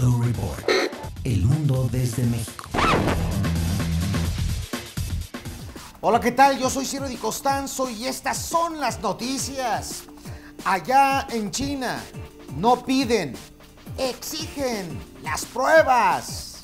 O Report. El mundo desde México. Hola, ¿qué tal? Yo soy Ciro Di Costanzo y estas son las noticias. Allá en China no piden, exigen las pruebas.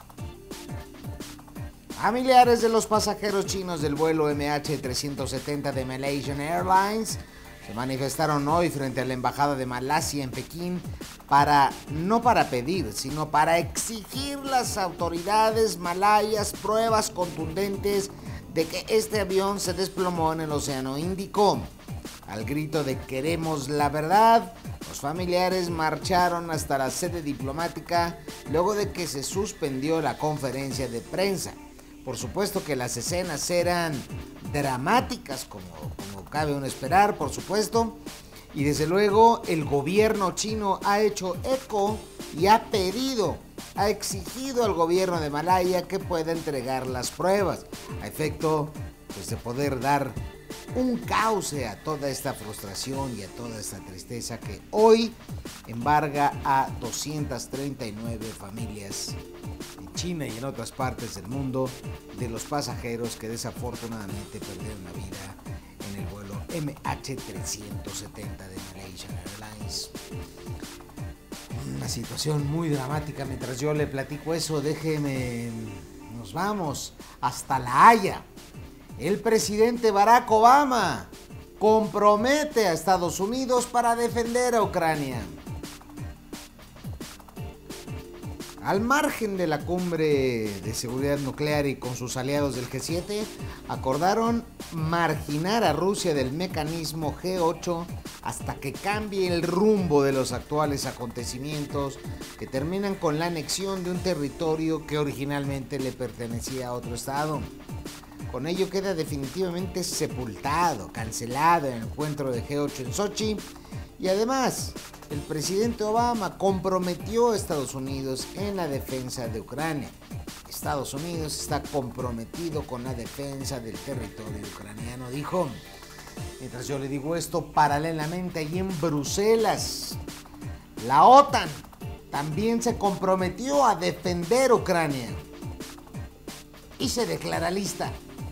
Familiares de los pasajeros chinos del vuelo MH370 de Malaysian Airlines se manifestaron hoy frente a la embajada de Malasia en Pekín no para pedir, sino para exigir las autoridades malayas pruebas contundentes de que este avión se desplomó en el Océano Índico. Al grito de "queremos la verdad", los familiares marcharon hasta la sede diplomática luego de que se suspendió la conferencia de prensa. Por supuesto que las escenas eran dramáticas, como cabe uno esperar, por supuesto. Y desde luego el gobierno chino ha hecho eco y ha exigido al gobierno de Malaya que pueda entregar las pruebas, a efecto de poder dar un cauce a toda esta frustración y a toda esta tristeza que hoy embarga a 239 familias en China y en otras partes del mundo de los pasajeros que desafortunadamente perdieron la vida en el vuelo MH370 de Malaysian Airlines. Una situación muy dramática. Mientras yo le platico eso, nos vamos hasta La Haya. El presidente Barack Obama compromete a Estados Unidos para defender a Ucrania. Al margen de la cumbre de seguridad nuclear y con sus aliados del G7, acordaron marginar a Rusia del mecanismo G8 hasta que cambie el rumbo de los actuales acontecimientos que terminan con la anexión de un territorio que originalmente le pertenecía a otro estado. Con ello queda definitivamente sepultado, cancelado el encuentro de G8 en Sochi, y además el presidente Obama comprometió a Estados Unidos en la defensa de Ucrania. Estados Unidos está comprometido con la defensa del territorio ucraniano, dijo. Mientras yo le digo esto, paralelamente allí en Bruselas, la OTAN también se comprometió a defender Ucrania y se declara lista.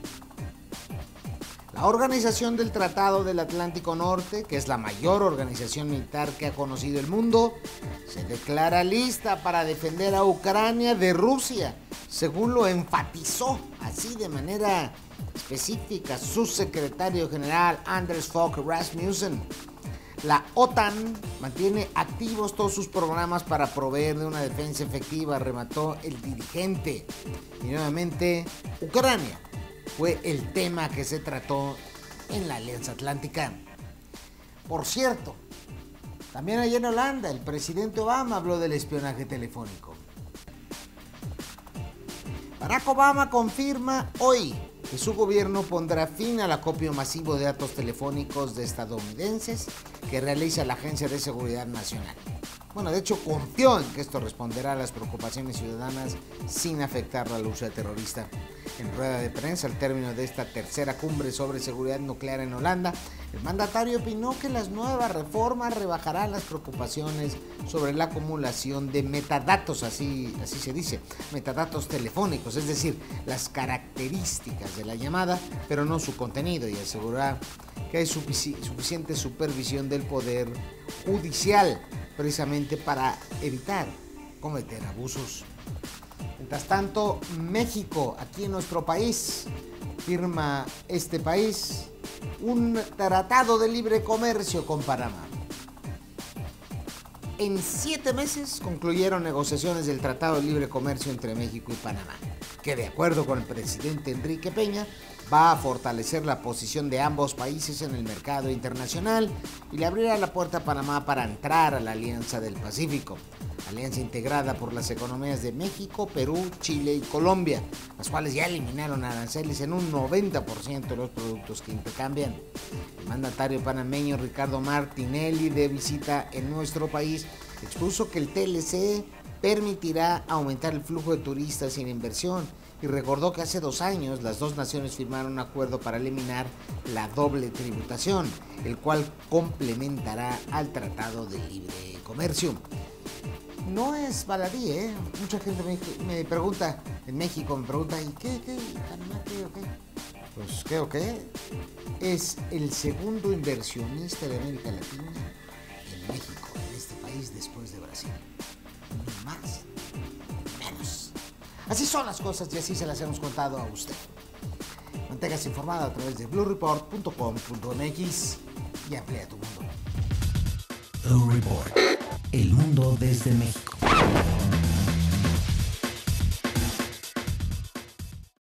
La Organización del Tratado del Atlántico Norte, que es la mayor organización militar que ha conocido el mundo, se declara lista para defender a Ucrania de Rusia, según lo enfatizó así de manera específica su secretario general Anders Fogh Rasmussen. La OTAN mantiene activos todos sus programas para proveer de una defensa efectiva, remató el dirigente. Y nuevamente, Ucrania fue el tema que se trató en la Alianza Atlántica. Por cierto, también allá en Holanda, el presidente Obama habló del espionaje telefónico. Barack Obama confirma hoy que su gobierno pondrá fin al acopio masivo de datos telefónicos de estadounidenses que realiza la Agencia de Seguridad Nacional. Bueno, de hecho, confió en que esto responderá a las preocupaciones ciudadanas sin afectar la lucha terrorista. En rueda de prensa al término de esta tercera cumbre sobre seguridad nuclear en Holanda, el mandatario opinó que las nuevas reformas rebajarán las preocupaciones sobre la acumulación de metadatos, así se dice, metadatos telefónicos, es decir, las características de la llamada, pero no su contenido, y aseguró que hay suficiente supervisión del Poder Judicial precisamente para evitar cometer abusos. Mientras tanto, México, aquí en nuestro país, firma este país un tratado de libre comercio con Panamá. En 7 meses concluyeron negociaciones del Tratado de Libre Comercio entre México y Panamá, que de acuerdo con el presidente Enrique Peña, va a fortalecer la posición de ambos países en el mercado internacional y le abrirá la puerta a Panamá para entrar a la Alianza del Pacífico, alianza integrada por las economías de México, Perú, Chile y Colombia, las cuales ya eliminaron aranceles en un 90% de los productos que intercambian. El mandatario panameño Ricardo Martinelli, de visita en nuestro país, expuso que el TLC permitirá aumentar el flujo de turistas y la inversión, y recordó que hace 2 años las dos naciones firmaron un acuerdo para eliminar la doble tributación, el cual complementará al Tratado de Libre Comercio. no es baladí, ¿eh? Mucha gente me pregunta, en México me pregunta, ¿y qué? ¿Panamá qué o qué? Pues, ¿qué o qué? Es el segundo inversionista de América Latina en México, en este país, después de Brasil. Ni más, ni menos. Así son las cosas y así se las hemos contado a usted. Manténgase informado a través de bluereport.com.mx y amplía tu mundo. Blue Report. El mundo desde México.